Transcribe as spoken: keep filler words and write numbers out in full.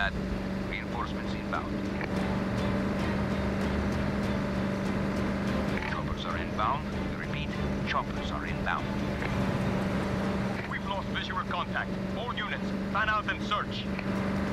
that. Reinforcements inbound. Choppers are inbound. Repeat, choppers are inbound. We've lost visual contact. All units, fan out and search.